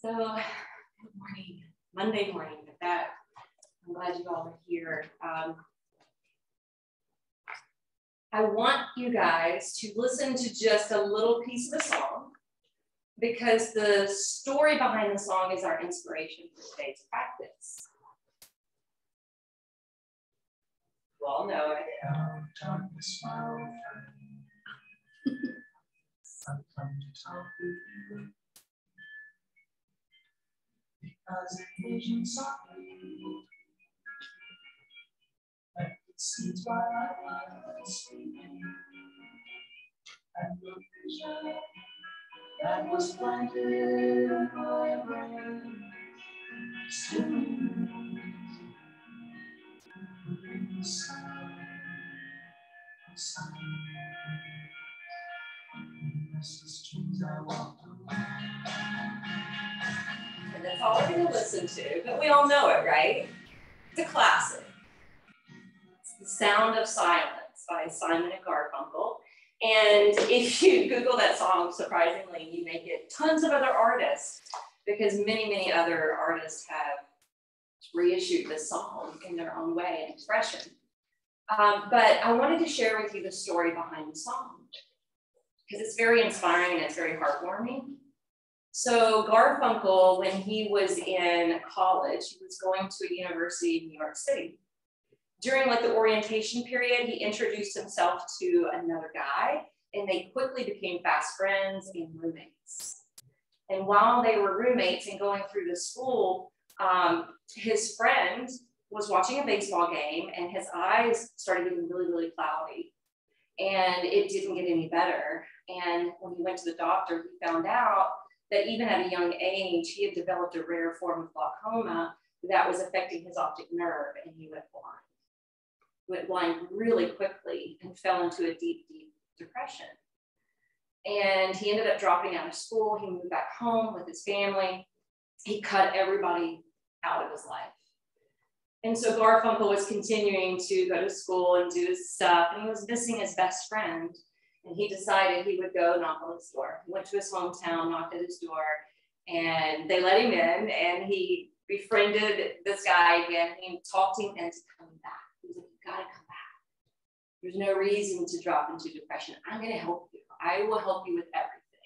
So, good morning, Monday morning. With that, I'm glad you all are here. I want you guys to listen to just a little piece of the song because the story behind the song is our inspiration for today's practice. You all know it. Because the vision softly and it seems while I was sleeping, and the vision that was planted in my brain still remains in the sun, restless dreams I walked away. And that's all we're going to listen to, but we all know it, right? It's a classic. It's The Sound of Silence by Simon Garfunkel. And if you Google that song, surprisingly, you may get tons of other artists because many, many other artists have reissued this song in their own way and expression. But I wanted to share with you the story behind the song because it's very inspiring and it's very heartwarming. So Garfunkel, when he was in college, he was going to a university in New York City. During the orientation period, he introduced himself to another guy and they quickly became fast friends and roommates. And while they were roommates and going through the school, his friend was watching a baseball game and his eyes started getting really, really cloudy. And it didn't get any better. And when he went to the doctor, he found out that even at a young age, he had developed a rare form of glaucoma that was affecting his optic nerve, and he went blind. He went blind really quickly and fell into a deep, deep depression. And he ended up dropping out of school. He moved back home with his family. He cut everybody out of his life. And so Garfunkel was continuing to go to school and do his stuff, and he was missing his best friend. And he decided he would go knock on his door. He went to his hometown, knocked at his door, and they let him in, and he befriended this guy again, and he talked him into coming back. He was like, you gotta come back. There's no reason to drop into depression. I'm gonna help you. I will help you with everything.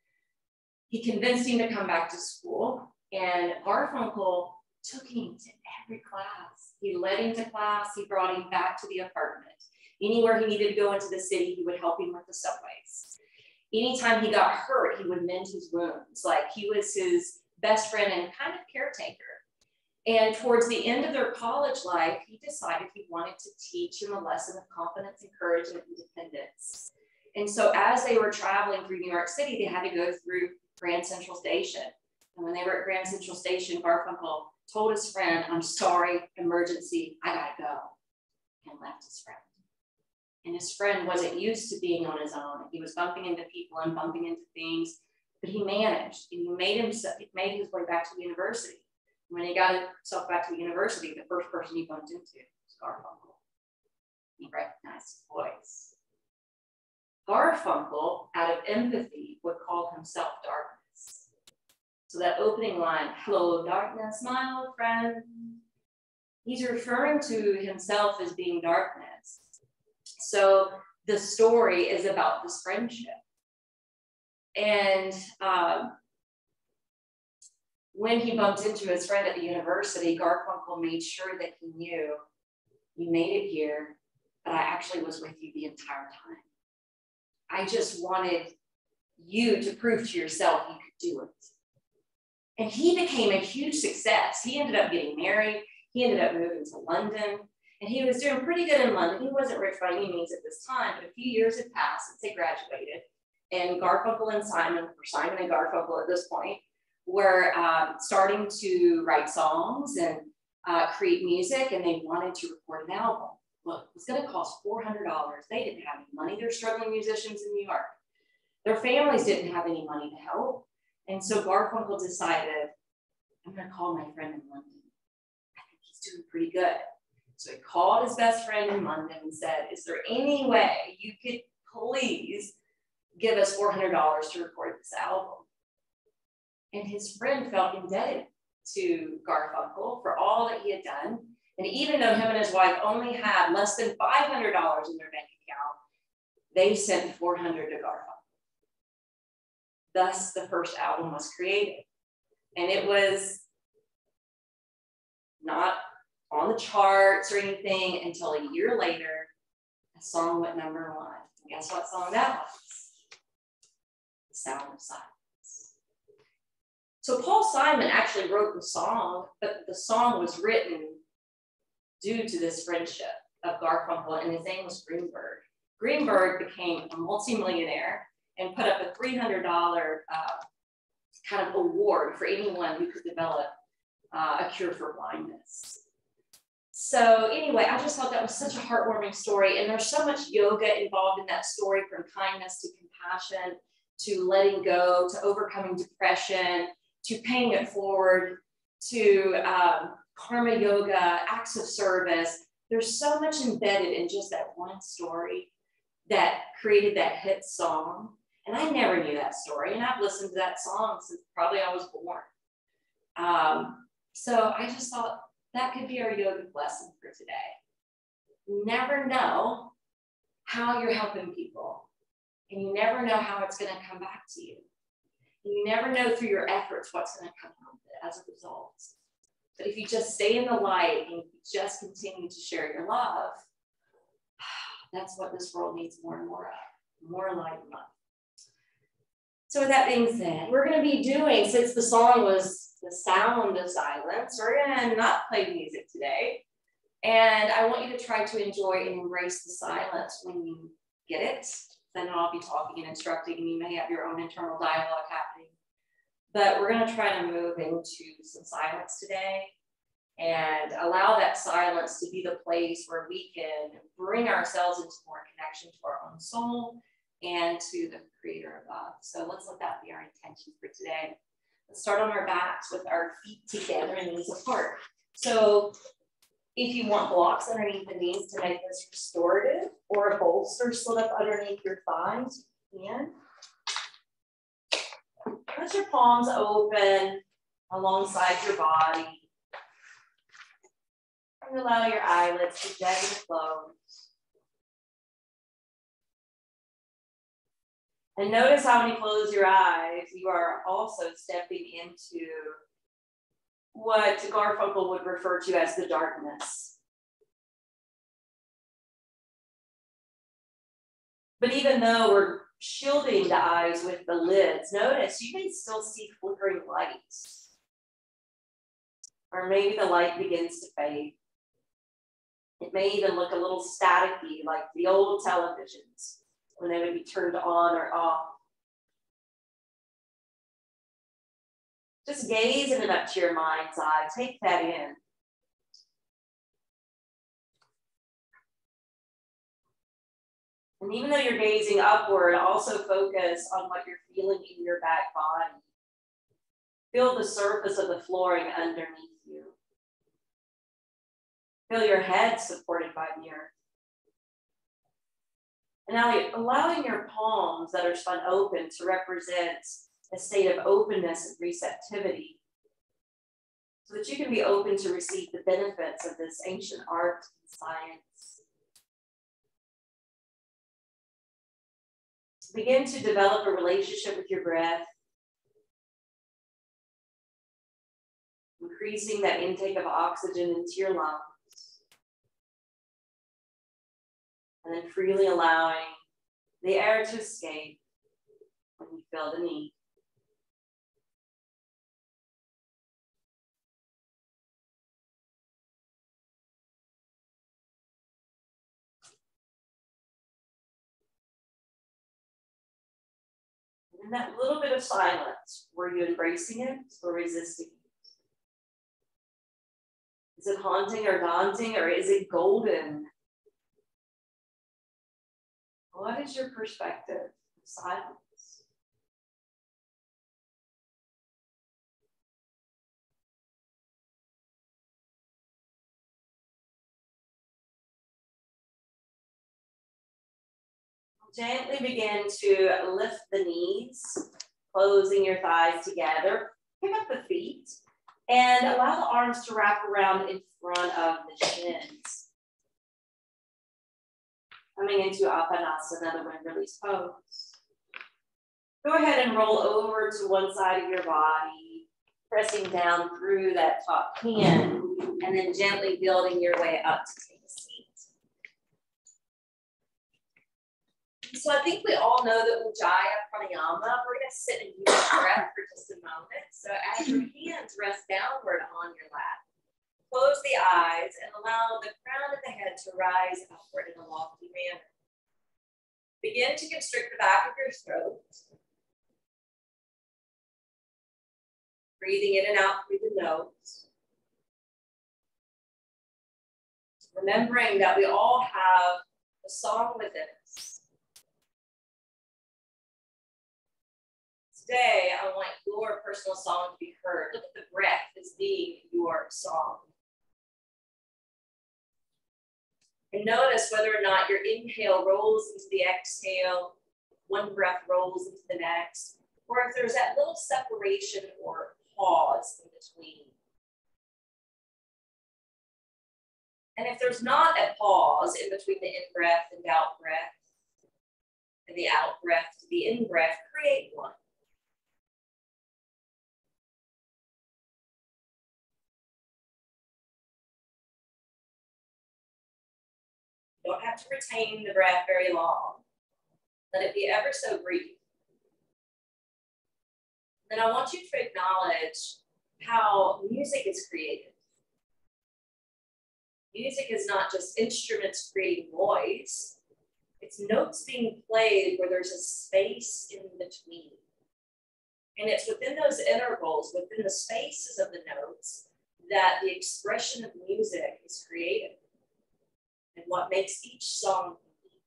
He convinced him to come back to school, and Garfunkel took him to every class. He led him to class, he brought him back to the apartment. Anywhere he needed to go into the city, he would help him with the subways. Anytime he got hurt, he would mend his wounds. Like he was his best friend and kind of caretaker. And towards the end of their college life, he decided he wanted to teach him a lesson of confidence and courage and independence. And so as they were traveling through New York City, they had to go through Grand Central Station. And when they were at Grand Central Station, Garfunkel told his friend, I'm sorry, emergency, I gotta go, and left his friend. And his friend wasn't used to being on his own. He was bumping into people and bumping into things, but he managed, and he made his way back to the university. When he got himself back to the university, the first person he bumped into was Garfunkel. He recognized his voice. Garfunkel, out of empathy, would call himself darkness. So that opening line, hello, darkness, my old friend, he's referring to himself as being darkness. So the story is about this friendship. And when he bumped into his friend at the university, Garfunkel made sure that he knew, you made it here, but I actually was with you the entire time. I just wanted you to prove to yourself you could do it. And he became a huge success. He ended up getting married. He ended up moving to London. And he was doing pretty good in London. He wasn't rich by any means at this time, but a few years had passed since they graduated. And Garfunkel and Simon, or Simon and Garfunkel at this point, were starting to write songs and create music, and they wanted to record an album. Well, it was gonna cost $400. They didn't have any money. They're struggling musicians in New York. Their families didn't have any money to help. And so Garfunkel decided, I'm gonna call my friend in London. I think he's doing pretty good. So he called his best friend in London and said, is there any way you could please give us $400 to record this album? And his friend felt indebted to Garfunkel for all that he had done. And even though him and his wife only had less than $500 in their bank account, they sent $400 to Garfunkel. Thus, the first album was created. And it was not on the charts or anything until a year later, a song went #1. And guess what song that was? The Sound of Silence. So Paul Simon actually wrote the song, but the song was written due to this friendship of Garfunkel, and his name was Greenberg. Greenberg became a multimillionaire and put up a $300 kind of award for anyone who could develop a cure for blindness. So anyway, I just thought that was such a heartwarming story, and there's so much yoga involved in that story, from kindness to compassion, to letting go, to overcoming depression, to paying it forward, to karma yoga, acts of service. There's so much embedded in just that one story that created that hit song. And I never knew that story. And I've listened to that song since probably I was born. So I just thought that could be our yoga lesson for today. You never know how you're helping people. And you never know how it's going to come back to you. And you never know through your efforts what's going to come out of it as a result. But if you just stay in the light and you just continue to share your love, that's what this world needs more and more of. More light and love. So with that being said, we're going to be doing, since the song was The Sound of Silence, we're going to not play music today. And I want you to try to enjoy and embrace the silence when you get it. Then I'll be talking and instructing, and you may have your own internal dialogue happening. But we're going to try to move into some silence today and allow that silence to be the place where we can bring ourselves into more connection to our own soul and to the creator above. So let's let that be our intention for today. Let's start on our backs with our feet together and knees apart. So if you want blocks underneath the knees to make this restorative, or a bolster slid up underneath your thighs, you can. Let your palms open alongside your body. And allow your eyelids to gently close. And notice how when you close your eyes, you are also stepping into what Garfunkel would refer to as the darkness. But even though we're shielding the eyes with the lids, notice you may still see flickering lights. Or maybe the light begins to fade. It may even look a little staticky, like the old televisions when they would be turned on or off. Just gazing it up to your mind's eye. Take that in. And even though you're gazing upward, also focus on what you're feeling in your back body. Feel the surface of the flooring underneath you. Feel your head supported by the earth. And now allowing your palms that are spun open to represent a state of openness and receptivity, so that you can be open to receive the benefits of this ancient art and science. Begin to develop a relationship with your breath, increasing that intake of oxygen into your lungs. And then freely allowing the air to escape when you feel the need. And in that little bit of silence, were you embracing it or resisting it? Is it haunting or daunting, or is it golden? What is your perspective of silence? Gently begin to lift the knees, closing your thighs together. Pick up the feet and allow the arms to wrap around in front of the shins. Coming into Apanasana, the wind release pose. Go ahead and roll over to one side of your body, pressing down through that top hand, and then gently building your way up to take a seat. So I think we all know that Ujjayi Pranayama. We're going to sit and use breath for just a moment. So as your hands rest downward on your lap, close the eyes and allow the crown of the head to rise upward in a lofty manner. Begin to constrict the back of your throat. Breathing in and out through the nose. Remembering that we all have a song within us. Today, I want your personal song to be heard. Look at the breath as being your song. And notice whether or not your inhale rolls into the exhale, one breath rolls into the next, or if there's that little separation or pause in between. And if there's not a pause in between the in-breath and out-breath, and the out-breath to the in-breath, create one. You don't have to retain the breath very long. Let it be ever so brief. Then I want you to acknowledge how music is created. Music is not just instruments creating noise. It's notes being played where there's a space in between. And it's within those intervals, within the spaces of the notes, that the expression of music is created and what makes each song unique.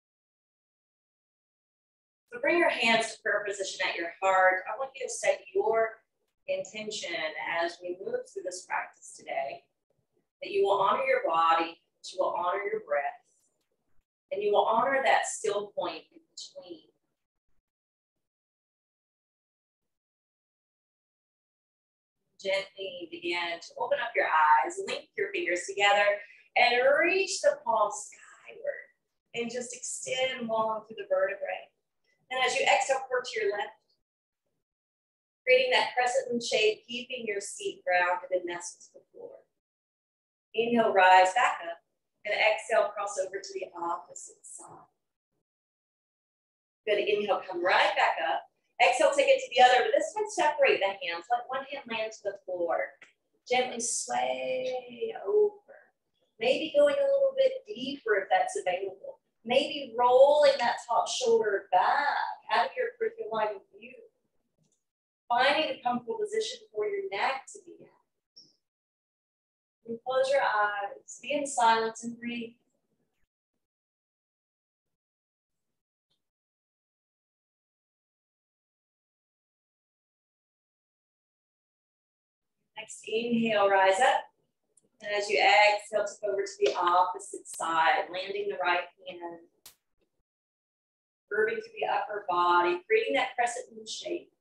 So bring your hands to prayer position at your heart. I want you to set your intention as we move through this practice today, that you will honor your body, that you will honor your breath, and you will honor that still point in between. Gently begin to open up your eyes, link your fingers together, and reach the palms skyward, and just extend long through the vertebrae. And as you exhale, pour to your left, creating that crescent moon shape, keeping your seat grounded and nestled to the floor. Inhale, rise back up, and exhale, cross over to the opposite side. Good, inhale, come right back up. Exhale, take it to the other, but this time separate the hands. Let one hand land to the floor. Gently sway over. Maybe going a little bit deeper if that's available. Maybe rolling that top shoulder back out of your peripheral line of view. Finding a comfortable position for your neck to be at. And close your eyes, be in silence and breathe. Next, inhale, rise up. And as you exhale, tip over to the opposite side, landing the right hand. Curving through the upper body, creating that crescent moon shape.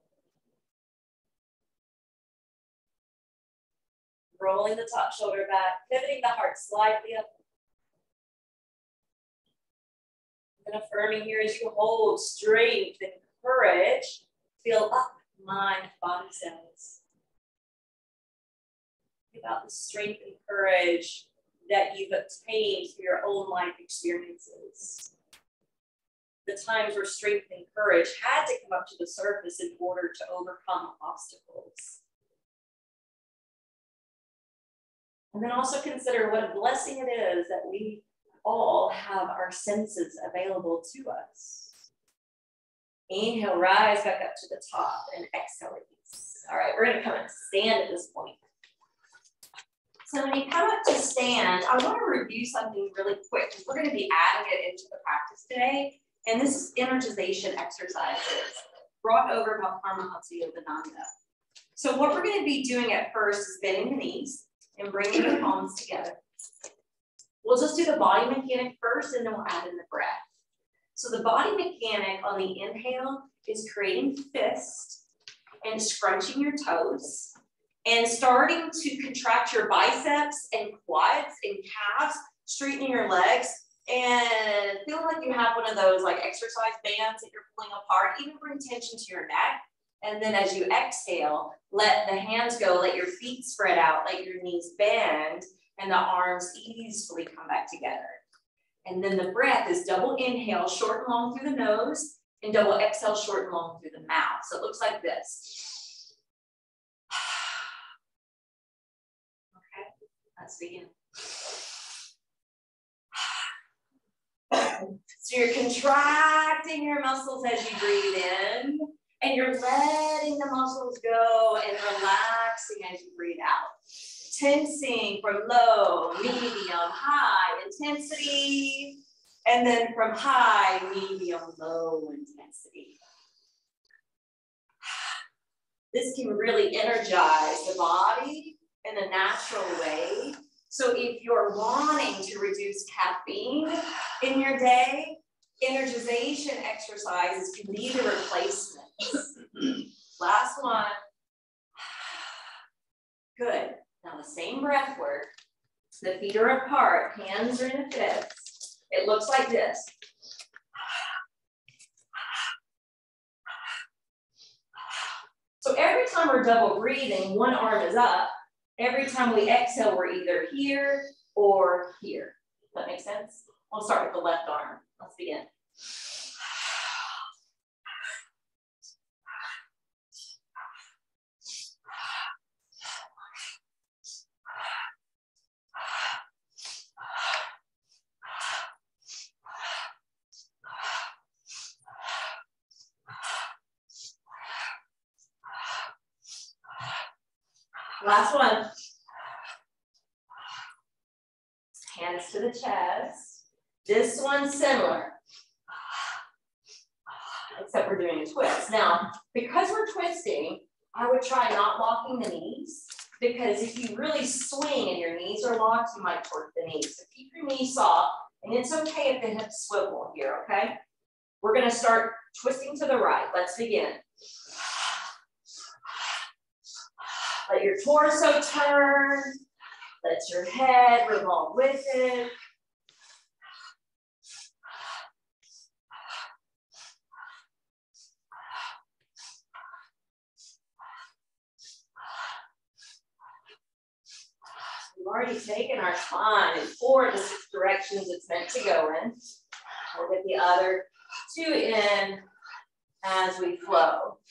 Rolling the top shoulder back, pivoting the heart slightly up. And affirming here as you hold strength and courage, feel up, mind, body cells. About the strength and courage that you've obtained through your own life experiences. The times where strength and courage had to come up to the surface in order to overcome obstacles. And then also consider what a blessing it is that we all have our senses available to us. Inhale, rise back up to the top, and exhale, release. All right, we're gonna come and stand at this point. So when you come up to stand, I want to review something really quick because we're going to be adding it into the practice today. And this is energization exercises brought over by Paramahansa Yogananda. So what we're going to be doing at first is bending the knees and bringing the palms together. We'll just do the body mechanic first, and then we'll add in the breath. So the body mechanic on the inhale is creating fist. and scrunching your toes and starting to contract your biceps and quads and calves, straightening your legs, and feel like you have one of those like exercise bands that you're pulling apart. Even bring tension to your neck. And then as you exhale, let the hands go, let your feet spread out, let your knees bend, and the arms easily come back together. And then the breath is double inhale, short and long through the nose, and double exhale, short and long through the mouth. So it looks like this. Okay, let's begin. So you're contracting your muscles as you breathe in, and you're letting the muscles go and relaxing as you breathe out. Tensing from low, medium, high intensity, and then from high, medium, low intensity. This can really energize the body in a natural way. So if you're wanting to reduce caffeine in your day, energization exercises can be the replacements. Last one. Good. Now the same breath work. The feet are apart, hands are in a fist. It looks like this. So every time we're double breathing, one arm is up. Every time we exhale, we're either here or here. Does that make sense? We'll start with the left arm. Let's begin. Last one. Hands to the chest. This one's similar, except we're doing a twist. Now, because we're twisting, I would try not locking the knees, because if you really swing and your knees are locked, you might torque the knees. So keep your knees soft, and it's okay if the hips swivel here, okay? We're gonna start twisting to the right. Let's begin. Let your torso turn. Let your head revolve with it. We've already taken our time in 4 of the 6 directions it's meant to go in. We'll get the other 2 in as we flow.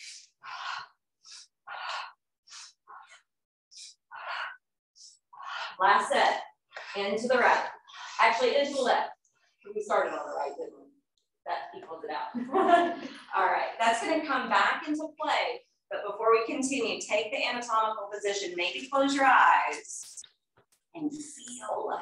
Last set, into the right. Actually, into the left. We started on the right, didn't we? That equals it out. All right, that's gonna come back into play. But before we continue, take the anatomical position. Maybe close your eyes and feel.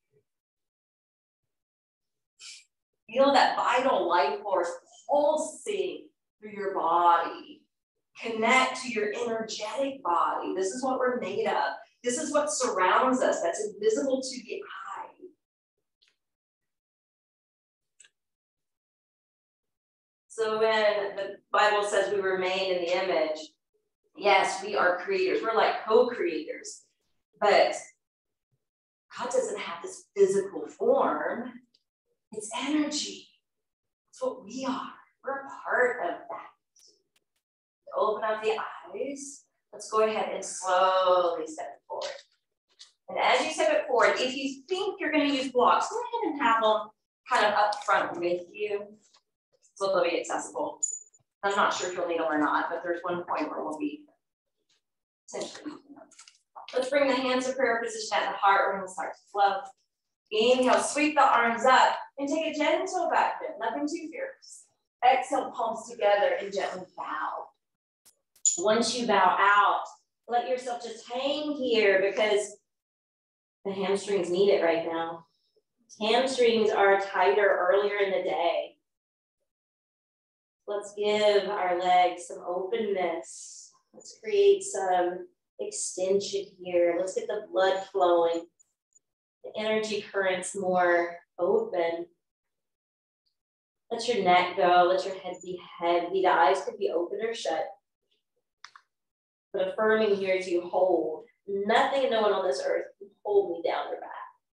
Feel that vital life force pulsing through your body. Connect to your energetic body. This is what we're made of. This is what surrounds us, that's invisible to the eye. So when the Bible says we were made in the image, yes, we are creators. We're like co-creators. But God doesn't have this physical form. It's energy. It's what we are. We're a part of that. Open up the eyes. Let's go ahead and slowly step it forward. And as you step it forward, if you think you're going to use blocks, go ahead and have them kind of up front with you so they'll be accessible. I'm not sure if you'll need them or not, but there's one point where we'll be essentially using them. Let's bring the hands to prayer position at the heart. We're going to start to flow. Inhale, sweep the arms up and take a gentle back bend, nothing too fierce. Exhale, palms together and gently bow. Once you bow out, let yourself just hang here because the hamstrings need it right now. Hamstrings are tighter earlier in the day. Let's give our legs some openness. Let's create some extension here. Let's get the blood flowing. The energy currents more open. Let your neck go. Let your head be heavy. The eyes could be open or shut. But affirming here is you hold. Nothing and no one on this earth can hold me down your back.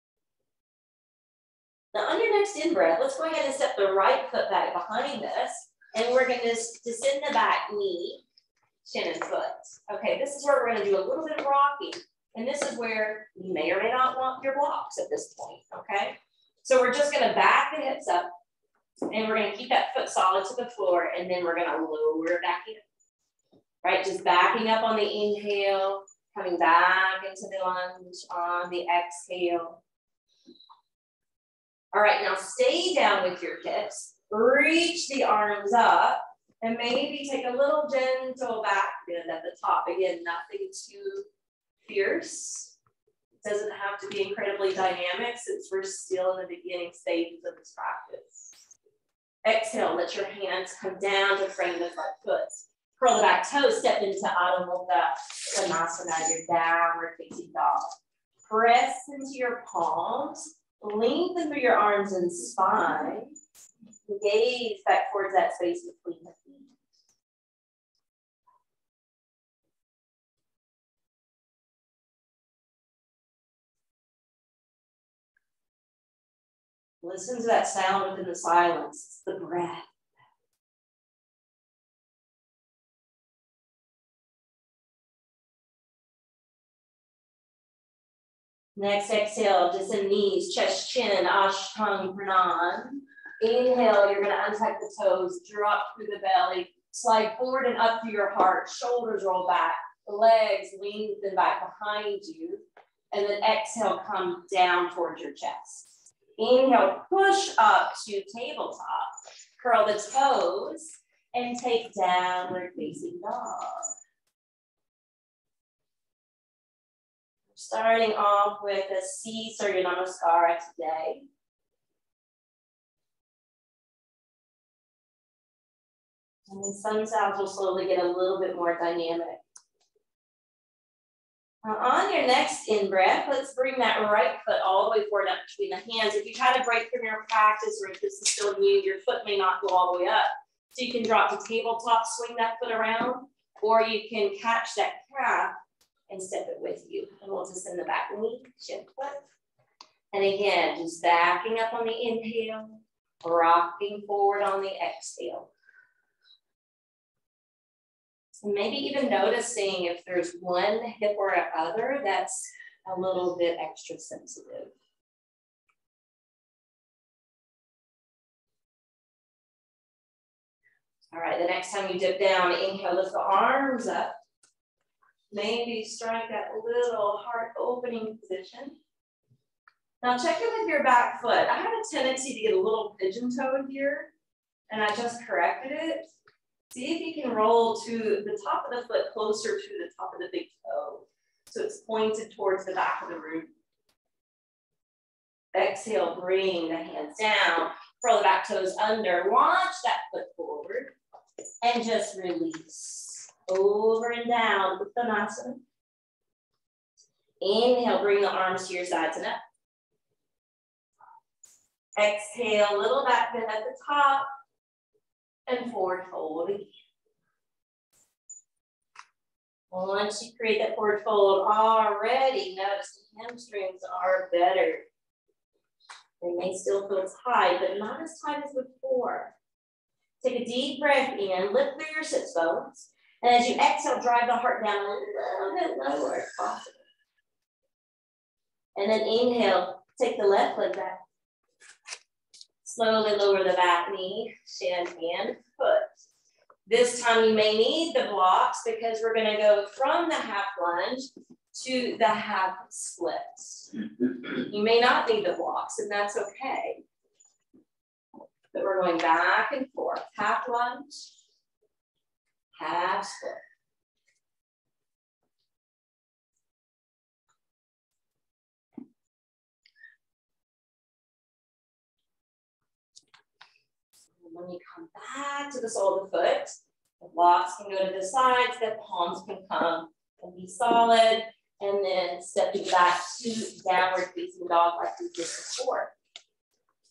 Now on your next in-breath, let's go ahead and step the right foot back behind us. And we're gonna descend the back knee, shin and foot. Okay, this is where we're gonna do a little bit of rocking. And this is where you may or may not want your blocks at this point, okay? So we're just gonna back the hips up and we're gonna keep that foot solid to the floor and then we're gonna lower back in. Right, just backing up on the inhale, coming back into the lunge on the exhale. All right, now stay down with your hips, reach the arms up, and maybe take a little gentle back bend at the top. Again, nothing too fierce. It doesn't have to be incredibly dynamic since we're still in the beginning stages of this practice. Exhale, let your hands come down to frame the front foot. Curl the back toes, step into Adho Mukha Svanasana, your downward facing dog. Press into your palms, lengthen through your arms and spine. Gaze back towards that space between the feet. Listen to that sound within the silence. It's the breath. Next exhale, descend knees, chest, chin, Ashtanga Pranam. Inhale, you're gonna untuck the toes, drop through the belly, slide forward and up through your heart, shoulders roll back, legs lengthen back behind you, and then exhale, come down towards your chest. Inhale, push up to tabletop, curl the toes, and take downward facing dog. Starting off with a C Surya Namaskara today. And then some sounds will slowly get a little bit more dynamic. Now on your next in-breath, let's bring that right foot all the way forward up between the hands. If you've had a break from your practice or if this is still new, your foot may not go all the way up. So you can drop to tabletop, swing that foot around, or you can catch that calf and step it with you. And we'll just send the back knee, shin foot. And again, just backing up on the inhale, rocking forward on the exhale. Maybe even noticing if there's one hip or other that's a little bit extra sensitive. All right, the next time you dip down, inhale, lift the arms up. Maybe strike that little heart opening position. Now check in with your back foot. I have a tendency to get a little pigeon toe here, and I just corrected it. See if you can roll to the top of the foot closer to the top of the big toe. So it's pointed towards the back of the root. Exhale, bring the hands down, curl the back toes under, launch that foot forward, and just release. Over and down, Uttanasana. Inhale, bring the arms to your sides and up. Exhale, little back bend at the top, and forward fold again. Once you create that forward fold, already notice the hamstrings are better. They may still feel tight, but not as tight as before. Take a deep breath in, lift through your sits bones. And as you exhale, drive the heart down a little bit lower if possible. And then inhale, take the left leg back. Slowly lower the back knee, shin, and foot. This time you may need the blocks because we're gonna go from the half lunge to the half split. You may not need the blocks, and that's okay. But we're going back and forth, half lunge, half split. And when you come back to the sole of the foot, the blocks can go to the sides, the palms can come and be solid, and then stepping back to downward facing dog like we did before.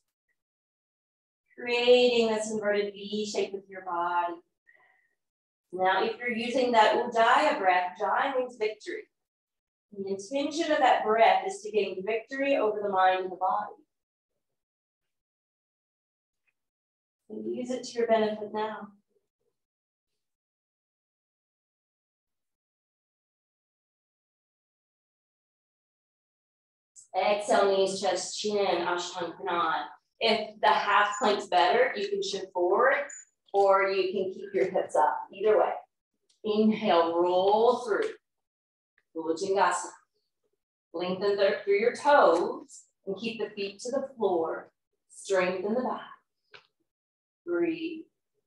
Creating this inverted V shape with your body. Now, if you're using that Ujjayi breath, Jai means victory. And the intention of that breath is to gain victory over the mind and the body. And use it to your benefit now. Exhale, knees, chest, chin, Ashtanga. If the half plank's better, you can shift forward or you can keep your hips up. Either way. Inhale, roll through. Bhujangasana. Lengthen through your toes and keep the feet to the floor. Strengthen the back. Breathe.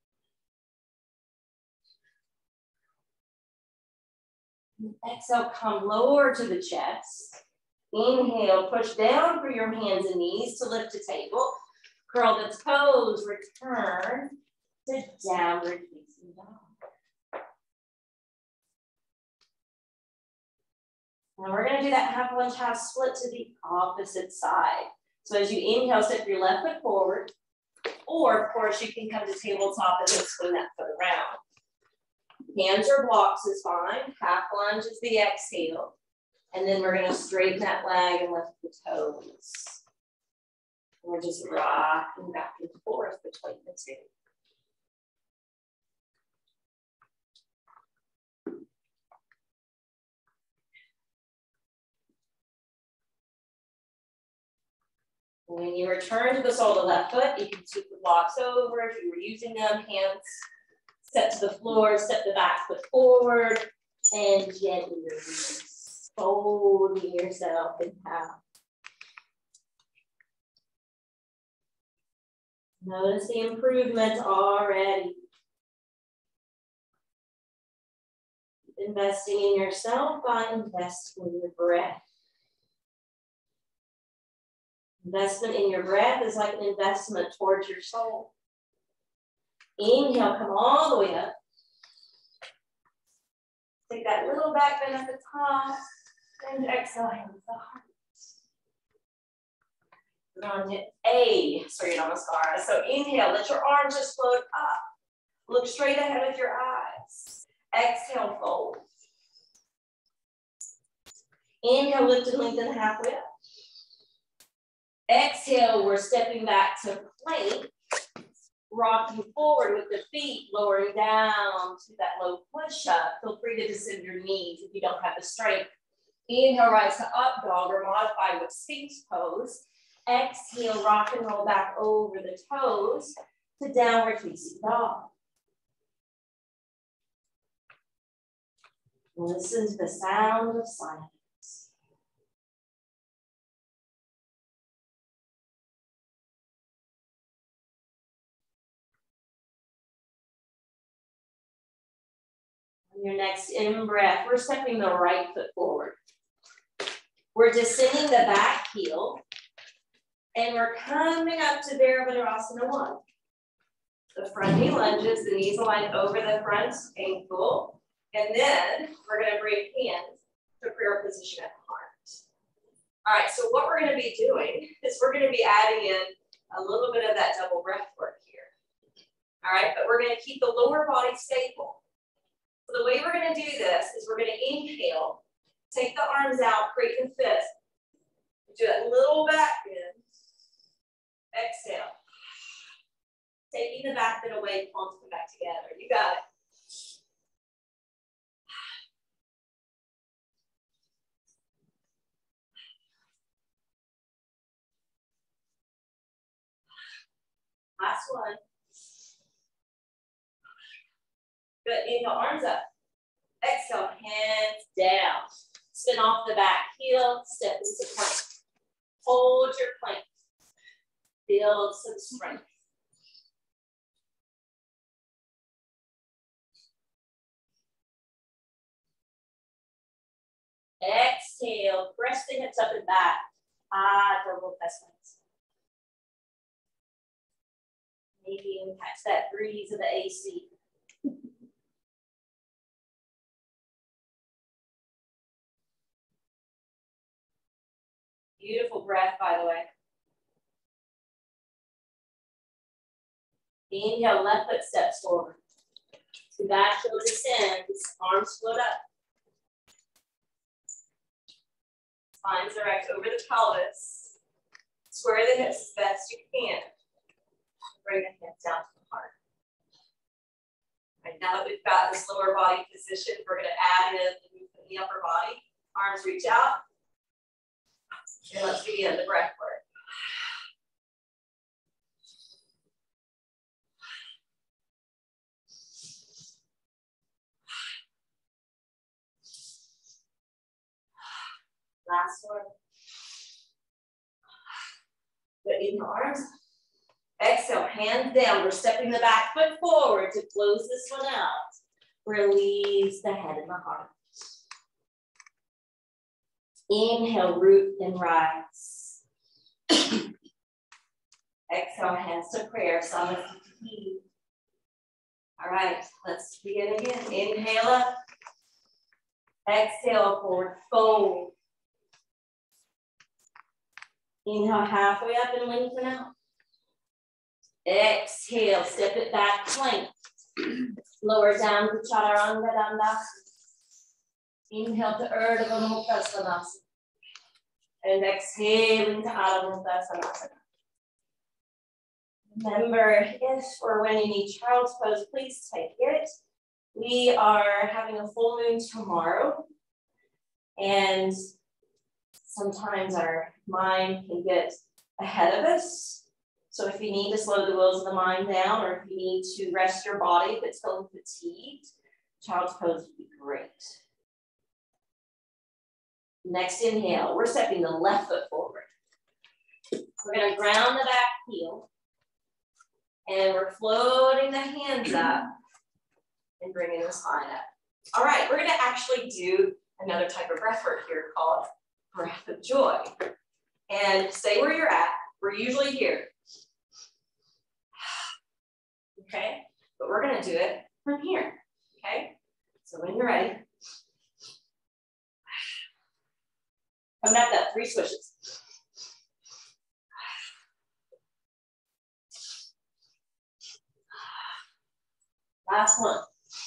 Exhale, come lower to the chest. Inhale, push down through your hands and knees to lift to table. Curl the toes, return to downward facing dog. Now we're going to do that half lunge, half split to the opposite side. So as you inhale, step your left foot forward, or of course you can come to tabletop and then swing that foot around. Hands or blocks is fine. Half lunge is the exhale. And then we're going to straighten that leg and lift the toes. We're just rocking back and forth between the two. When you return to the sole of the left foot, you can scoop the blocks over if you were using them. Hands step to the floor, step the back foot forward, and gently release. Folding yourself in half. Notice the improvement already. Investing in yourself by investing in your breath. Investment in your breath is like an investment towards your soul. Inhale, come all the way up. Take that little back bend at the top. And exhale, hands to the heart. We're on to A, Surya Namaskara. So inhale, let your arms just float up. Look straight ahead with your eyes. Exhale, fold. Inhale, lift and lengthen halfway up. Exhale, we're stepping back to plank. Rocking forward with the feet, lowering down to that low push-up. Feel free to descend your knees if you don't have the strength. Inhale, rise to up dog or modify with Sphinx pose. Exhale, rock and roll back over the toes to downward facing dog. Listen to the sound of silence. On your next in-breath, we're stepping the right foot forward. We're descending the back heel, and we're coming up to Virabhadrasana 1. The front knee lunges, the knees align over the front ankle, and then we're going to bring hands to prayer position at the heart. All right, so what we're going to be doing is we're going to be adding in a little bit of that double breath work here. All right, but we're going to keep the lower body stable. So the way we're going to do this is we're going to inhale, take the arms out, create the fist. Do that little back bend. Exhale. Taking the back bend away, palms come back together. You got it. Last one. Good. Inhale, arms up. Exhale, hands down. Spin off the back heel, step into plank. Hold your plank. Build some strength. Exhale, press the hips up and back. Double press. Maybe even catch that breeze of the AC. Beautiful breath, by the way. Inhale, left foot steps forward. So back heel descends, arms float up. Spines direct over the pelvis. Square the hips as best you can. Bring the hands down to the heart. Right, now that we've got this lower body position, we're going to add in the movement in the upper body. Arms reach out. And let's begin the breath work. Last one. Good, inhale, arms. Exhale, hands down. We're stepping the back foot forward to close this one out. Release the head and the heart. Inhale, root and rise. Exhale, hands to prayer. All right, let's begin again. Inhale up. Exhale, forward fold. Inhale, halfway up and lengthen out. Exhale, step it back, plank. Lower down to Chaturanga Dandasana. Inhale to Urdhva Mukha Svanasana. And exhale into Adho Mukha Svanasana. Remember, if or when you need child's pose, please take it. We are having a full moon tomorrow. And sometimes our mind can get ahead of us. So if you need to slow the wheels of the mind down, or if you need to rest your body if it's feeling fatigued, child's pose would be great. Next inhale, we're stepping the left foot forward. We're going to ground the back heel. And we're floating the hands up and bringing the spine up. All right, we're going to actually do another type of breath work here called breath of joy. And stay where you're at. We're usually here. Okay, but we're going to do it from here. Okay, so when you're ready, come back up, 3 swishes. Last one.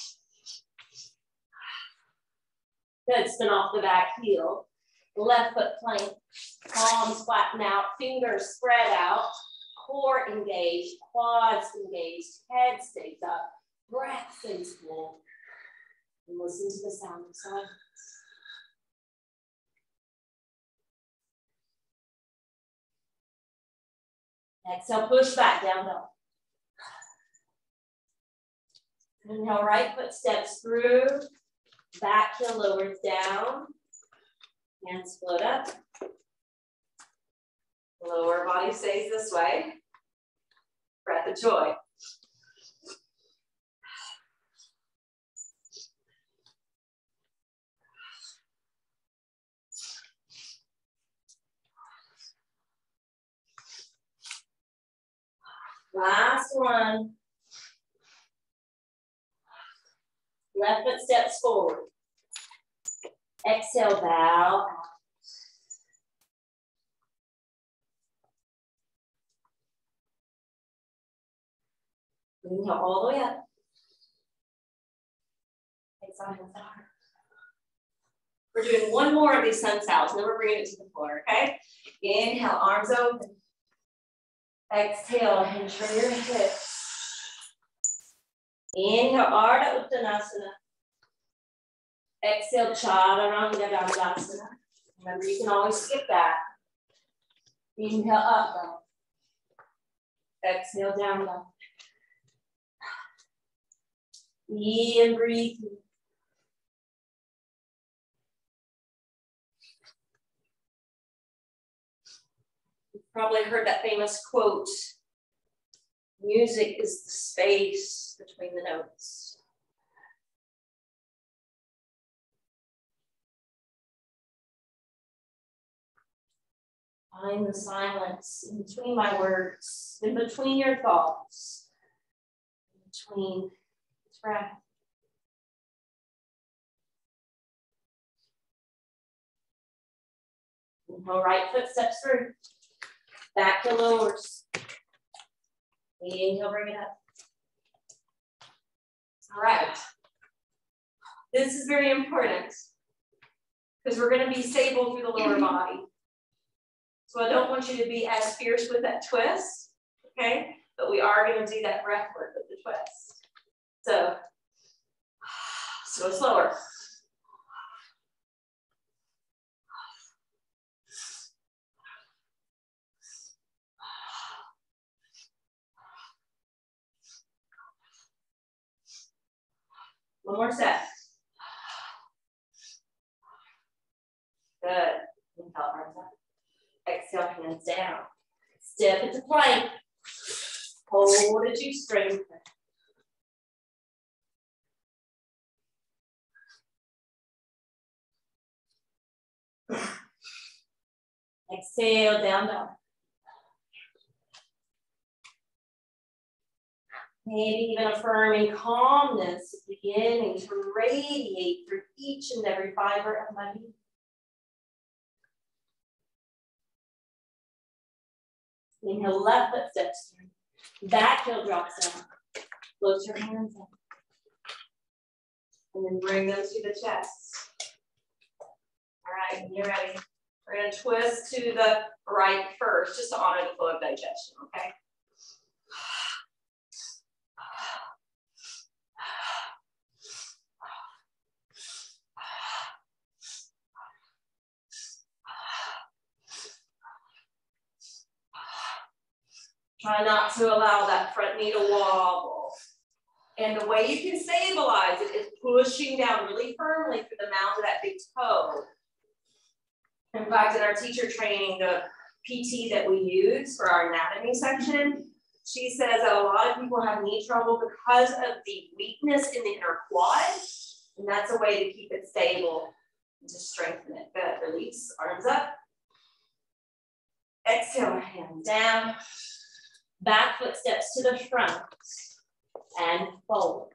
Good, spin off the back heel. Left foot plank, palms flatten out, fingers spread out, core engaged, quads engaged, head stays up, breath stays full. And listen to the sound of silence. Exhale, push back, down dog. Inhale, right foot steps through, back heel lowers down, hands float up. Lower body stays this way. Breath of joy. Last one. Left foot steps forward. Exhale, bow out. Inhale all the way up. Exhale, hands to heart. We're doing one more of these sun salves, and then we're bringing it to the floor, okay? Inhale, arms open. Exhale, hinge from your hips. Inhale, Ardha Uttanasana. Exhale, Chaturanga Dandasana. Remember, you can always skip that. Inhale, up dog. Exhale, down dog. And breathe. You've probably heard that famous quote, music is the space between the notes. Find the silence in between my words, in between your thoughts, in between its breath. Inhale, right foot steps through. Back to lowers. Inhale, bring it up. All right. This is very important because we're going to be stable through the lower body. So I don't want you to be as fierce with that twist, okay? But we are going to do that breath work with the twist. So go slower. One more set. Good. Inhale, arms up. Exhale, hands down. Step into plank. Hold as you strengthen. Exhale, down dog. Maybe even affirming calmness, beginning to radiate through each and every fiber of my being. Inhale, left foot steps through. Back heel drops down. Float your hands up. And then bring them to the chest. All right, when you're ready, we're going to twist to the right first, just to honor the flow of digestion, okay? Try not to allow that front knee to wobble. And the way you can stabilize it is pushing down really firmly through the mound of that big toe. In fact, in our teacher training, the PT that we use for our anatomy section, she says that a lot of people have knee trouble because of the weakness in the inner quad. And that's a way to keep it stable and to strengthen it. Good, release, arms up. Exhale, hands down. Back foot steps to the front and forward.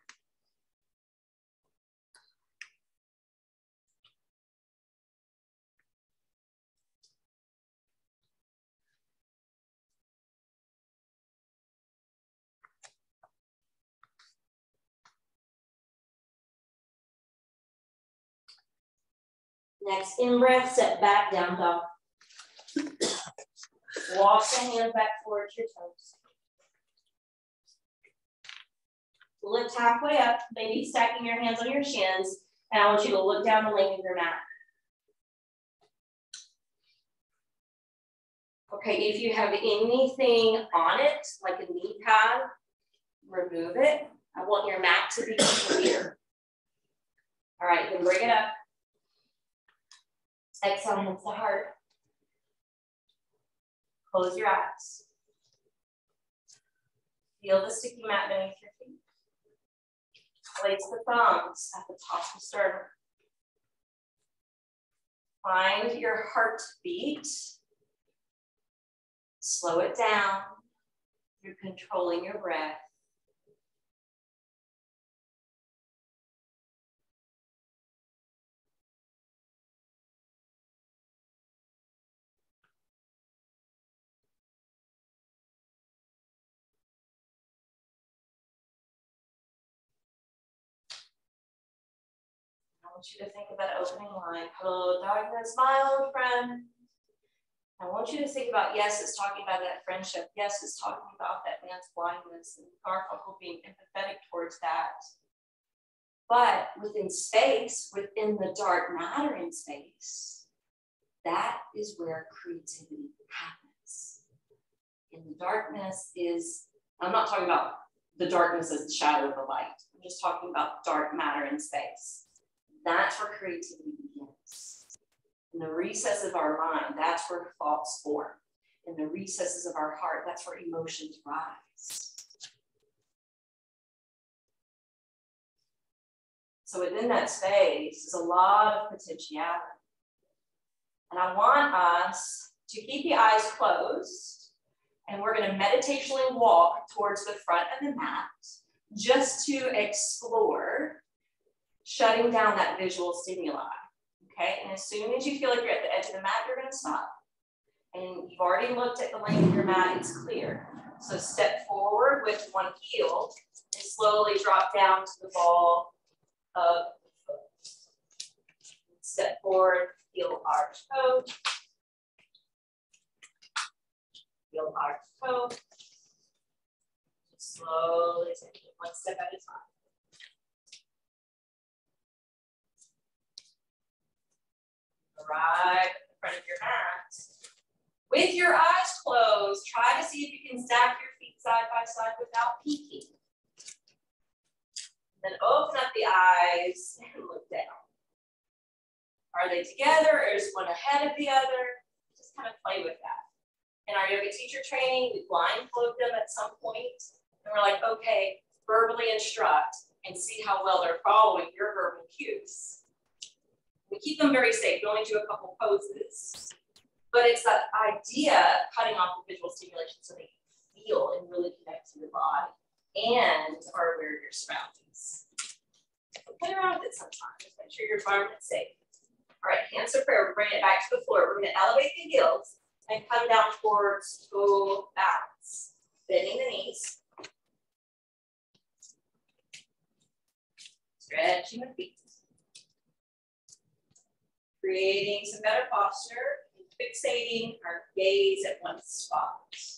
Next in-breath, step back, down dog. Walk the hands back towards your toes. Lift halfway up, maybe stacking your hands on your shins, and I want you to look down the length of your mat. Okay, if you have anything on it, like a knee pad, remove it. I want your mat to be clear. All right, then bring it up. Exhale, hands to heart. Close your eyes. Feel the sticky mat beneath your feet. Place the thumbs at the top of the sternum. Find your heartbeat. Slow it down. You're controlling your breath. I want you to think of that opening line. Hello, darkness, my old friend. I want you to think about, yes, it's talking about that friendship. Yes, it's talking about that man's blindness and Garfunkel being empathetic towards that. But within space, within the dark matter in space, that is where creativity happens. In the darkness is, I'm not talking about the darkness as the shadow of the light. I'm just talking about dark matter in space. That's where creativity begins. In the recesses of our mind, that's where thoughts form. In the recesses of our heart, that's where emotions rise. So within that space is a lot of potentiality. And I want us to keep the eyes closed, and we're going to meditationally walk towards the front of the mat just to explore shutting down that visual stimuli. Okay, and as soon as you feel like you're at the edge of the mat, you're going to stop. And you've already looked at the length of your mat, it's clear. So step forward with one heel and slowly drop down to the ball of the foot. Step forward, heel arch toe. Heel arch toe. Just slowly take it one step at a time. Right at the front of your mat. With your eyes closed, try to see if you can stack your feet side by side without peeking. Then open up the eyes and look down. Are they together or is one ahead of the other? Just kind of play with that. In our yoga teacher training, we blindfold them at some point, and we're like, okay, verbally instruct and see how well they're following your verbal cues. We keep them very safe. We only do a couple poses. But it's that idea of cutting off the visual stimulation so they feel and really connect to your body and are aware of your surroundings. So play around with it sometimes. Just make sure your environment's safe. All right, hands to prayer. We're bringing it back to the floor. We're going to elevate the heels and come down towards toe balance. Bending the knees. Stretching the feet. Creating some better posture. Fixating our gaze at one spot.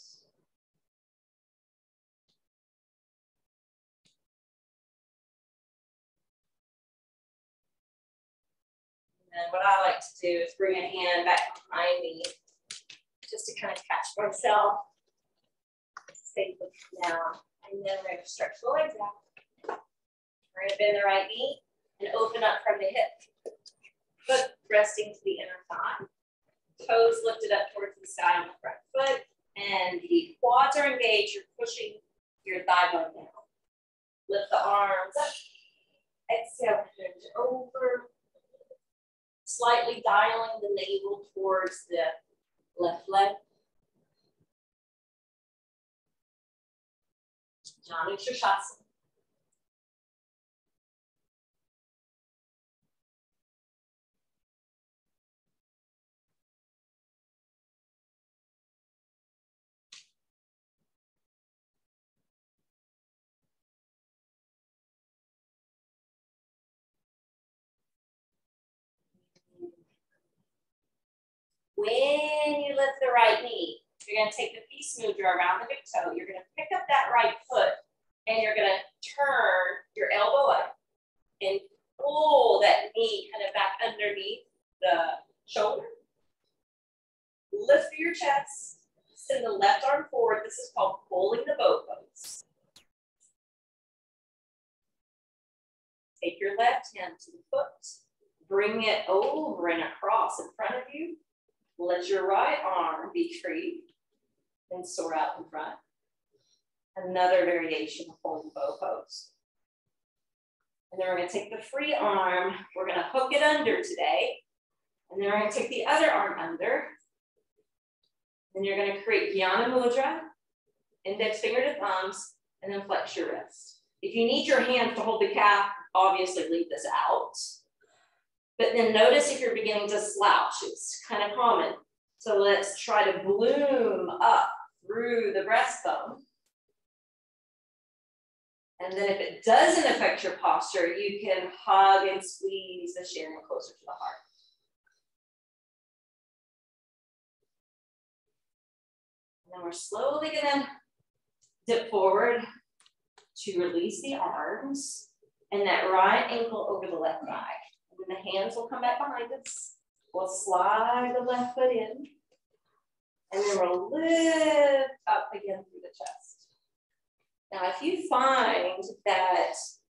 And what I like to do is bring a hand back behind me just to kind of catch myself. Stay down. And then we're going to stretch the legs out. We're going to bend the right knee and open up from the hip. Foot resting to the inner thigh. Toes lifted up towards the sky on the front foot, and the quads are engaged. You're pushing your thigh bone down. Lift the arms up. Exhale, hinge over. Slightly dialing the navel towards the left leg. Janu Shasana. When you lift the right knee, you're going to take the peace mudra around the big toe. You're going to pick up that right foot and you're going to turn your elbow up and pull that knee kind of back underneath the shoulder. Lift through your chest. Send the left arm forward. This is called pulling the boat pose. Take your left hand to the foot. Bring it over and across in front of you. Let your right arm be free and soar out in front. Another variation of holding bow pose. And then we're going to take the free arm. We're going to hook it under today. And then we're going to take the other arm under. Then you're going to create Jnana Mudra, index finger to thumbs, and then flex your wrist. If you need your hands to hold the calf, obviously leave this out. But then notice if you're beginning to slouch, it's kind of common. So let's try to bloom up through the breastbone. And then if it doesn't affect your posture, you can hug and squeeze the shin closer to the heart. And then we're slowly gonna dip forward to release the arms and that right ankle over the left thigh. And then the hands will come back behind us. We'll slide the left foot in. And then we'll lift up again through the chest. Now, if you find that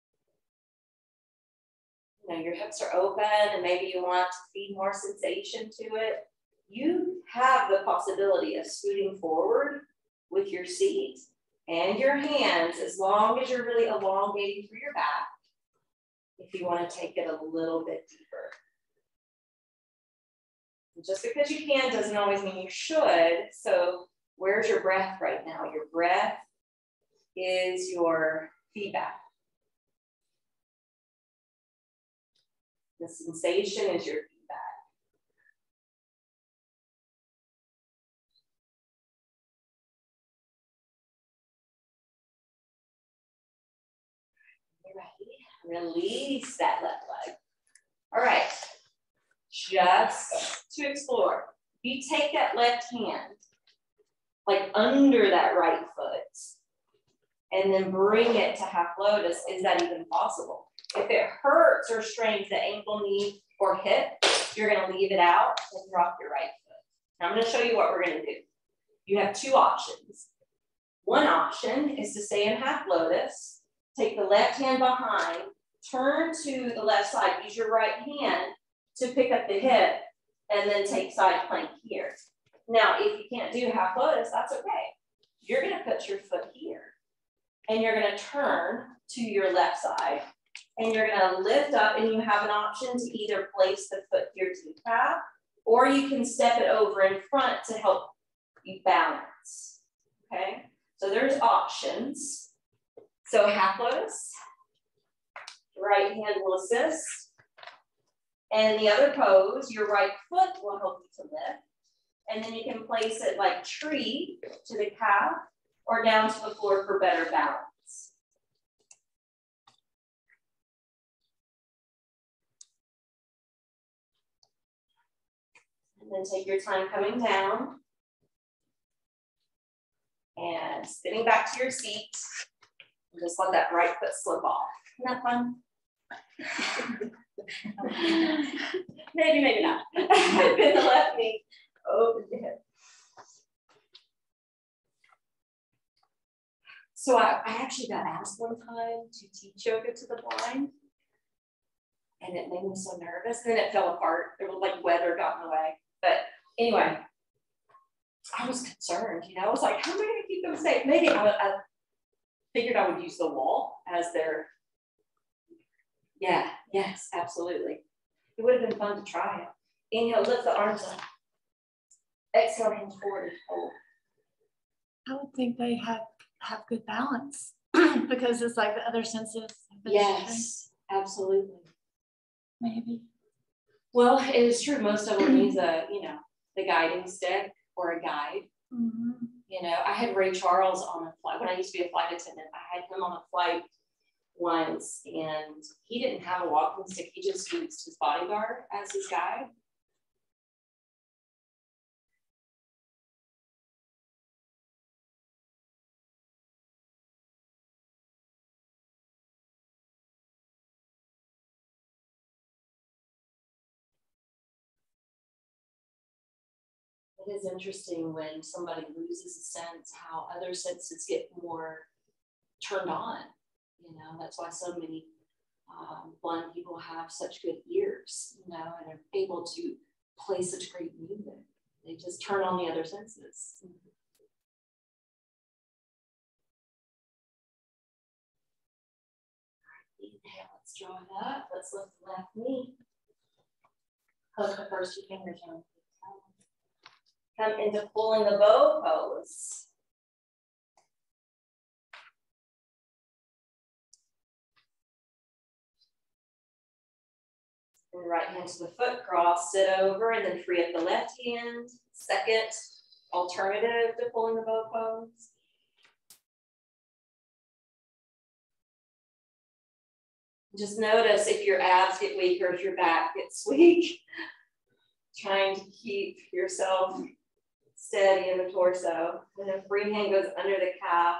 your hips are open and maybe you want to feed more sensation to it, you have the possibility of scooting forward with your seat and your hands as long as you're really elongating through your back if you want to take it a little bit deeper. And just because you can doesn't always mean you should. So where's your breath right now? Your breath is your feedback. The sensation is your feedback. Ready? Release that left leg. All right, just to explore. You take that left hand, like under that right foot, and then bring it to half lotus. Is that even possible? If it hurts or strains the ankle, knee, or hip, you're gonna leave it out and drop your right foot. Now I'm gonna show you what we're gonna do. You have two options. One option is to stay in half lotus, take the left hand behind, turn to the left side, use your right hand to pick up the hip, and then take side plank here. Now, if you can't do half lotus, that's okay. You're gonna put your foot here, and you're gonna turn to your left side, and you're gonna lift up, and you have an option to either place the foot here to the calf, or you can step it over in front to help you balance, okay? So there's options. So half lotus, right hand will assist. And the other pose, your right foot will help you to lift. And then you can place it like tree to the calf or down to the floor for better balance. And then take your time coming down and spinning back to your seat. And just let that right foot slip off. Isn't that fun? Maybe, maybe not. Bend the left knee, open the hip. So I actually got asked one time to teach yoga to the blind, and it made me so nervous. Then it fell apart. There was like weather got in the way. But anyway, I was concerned. You know, I was like, how am I going to keep them safe? Maybe I figured I would use the wall as their. Yeah, yes, absolutely. It would have been fun to try it. Inhale, lift the arms up. Exhale, hands forward and hold. I would think they have good balance because it's like the other senses. Yes, absolutely. Maybe. Well, it is true. Most of them use a, the guiding stick or a guide. Mm-hmm. You know, I had Ray Charles on a flight. When I used to be a flight attendant, I had him on a flight once, and he didn't have a walking stick. He just used his bodyguard as his guide. It is interesting when somebody loses a sense, how other senses get more turned on. You know, that's why so many blind people have such good ears, and are able to play such great music. They just turn on the other senses. Inhale, let's draw it up. Let's lift the left knee. Hook the first two fingers on. Come into pulling the bow pose. And right hand to the foot, cross, sit over, and then free up the left hand. Second alternative to pulling the bow pose. Just notice if your abs get weak or if your back gets weak. Trying to keep yourself steady in the torso. And then free hand goes under the calf.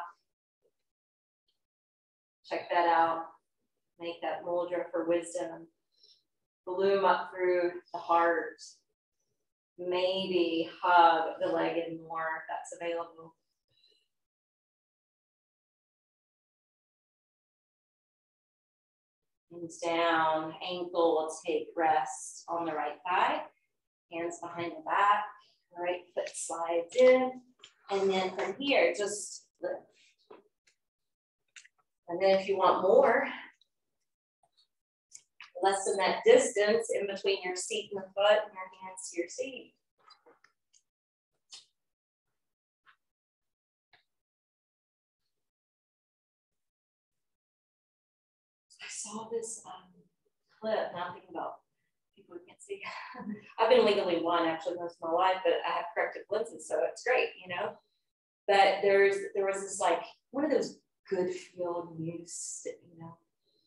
Check that out. Make that mudra for wisdom. Bloom up through the heart. Maybe hug the leg in more if that's available. Hands down, ankle will take rest on the right thigh. Hands behind the back, right foot slides in. And then from here, just lift. And then if you want more, lessen that distance in between your seat and the foot and your hands to your seat. I saw this clip, now I'm thinking about people who can't see. I've been legally blind actually most of my life, but I have corrective lenses, so it's great, But there was this like one of those good feel music,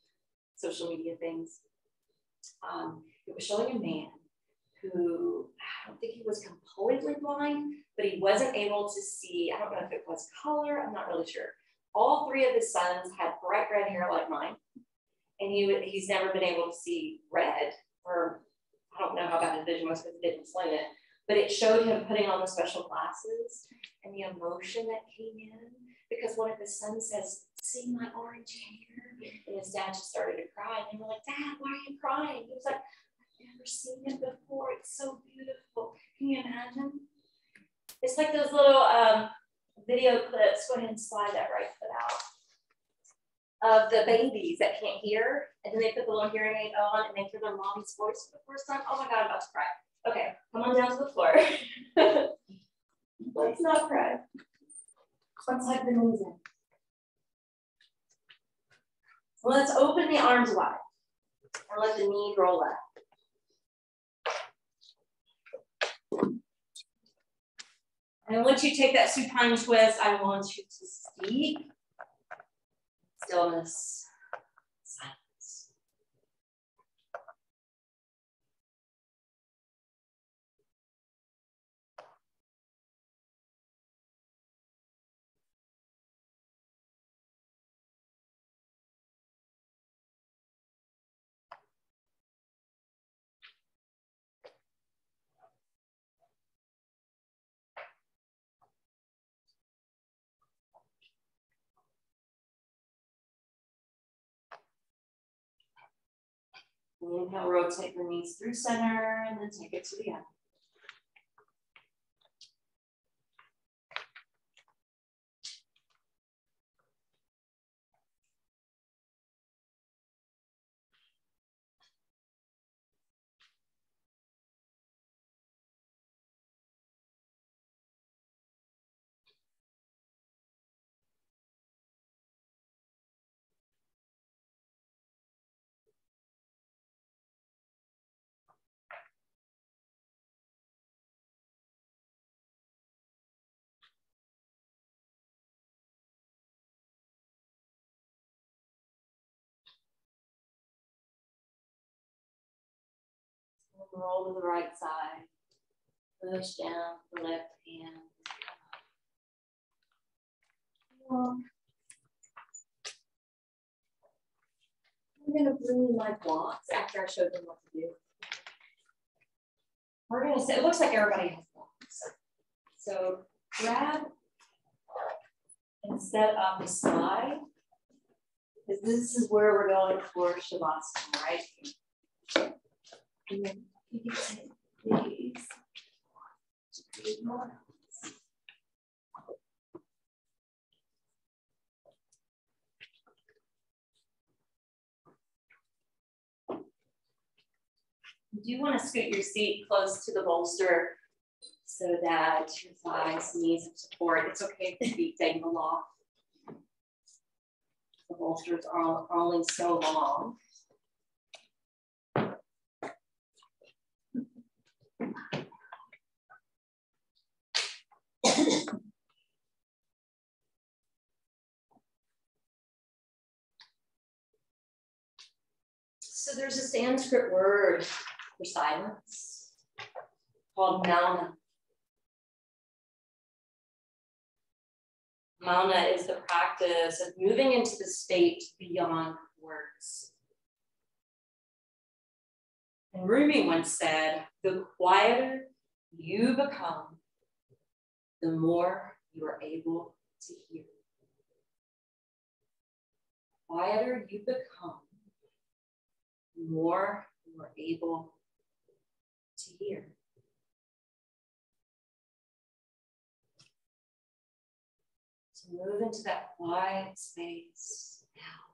social media things. It was showing a man who, I don't think he was completely blind, but he wasn't able to see, I don't know if it was color, I'm not really sure. All three of his sons had bright red hair like mine, and he's never been able to see red, or I don't know how bad his vision was because it didn't explain it, but it showed him putting on the special glasses and the emotion that came in, because one of his sons says, "See my orange hair?" And his dad just started to cry, and they were like, "Dad, why are you crying?" He was like, "I've never seen it before. It's so beautiful." Can you imagine? It's like those little video clips. Go ahead and slide that right foot out. Of the babies that can't hear, and then they put the little hearing aid on, and they hear their mommy's voice for the first time. Oh my God, I'm about to cry. Okay, come on down to the floor. Let's not cry. Let's hug the knees in. Let's open the arms wide and let the knee roll up. And once you take that supine twist, I want you to speak. Stillness, silence. Inhale, rotate the knees through center, and then take it to the end. Roll to the right side. Push down the left hand. I'm going to bring my blocks after I show them what to do. We're going to say, it looks like everybody has blocks. So grab and set up the slide, because this is where we're going for Shavasana, right? And then you can take these. You do want to scoot your seat close to the bolster so that your thighs, knees have support. It's okay if the feet dangle off. The bolsters are only so long. So there's a Sanskrit word for silence called mauna. Mauna is the practice of moving into the state beyond words. And Rumi once said, the quieter you become, the more you are able to hear. The quieter you become, the more you are able to hear. So move into that quiet space now.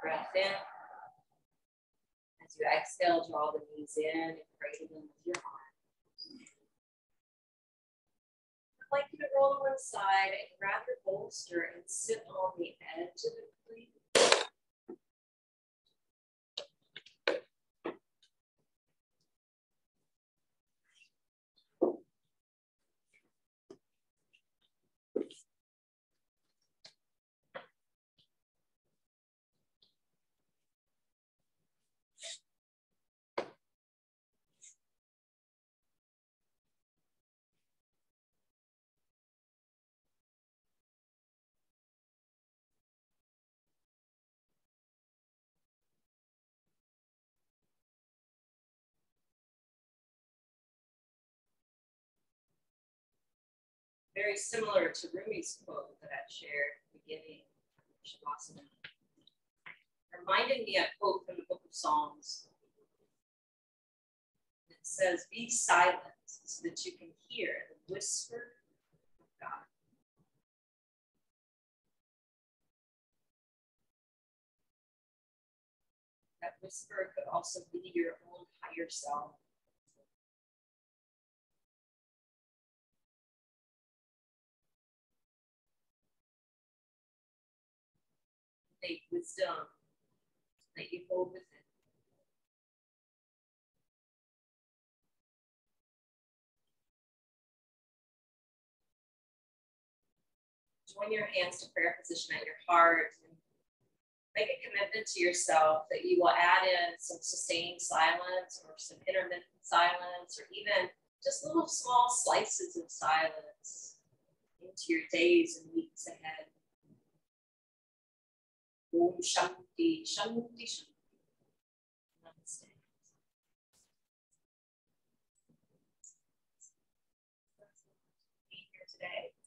breath in. As you exhale, draw the knees in and cradle them with your arms. I'd like you to roll to one side and grab your bolster and sit on the edge of the cleat. Very similar to Rumi's quote that I shared at the beginning of Shavasana. Reminded me a quote from the Book of Psalms. It says, "Be silent so that you can hear the whisper of God." That whisper could also be your own higher self. Take wisdom that you hold within. Join your hands to prayer position at your heart and make a commitment to yourself that you will add in some sustained silence or some intermittent silence or even just little small slices of silence into your days and weeks ahead. Om Shanti, Shanti, Shanti. Namaste. Being here today.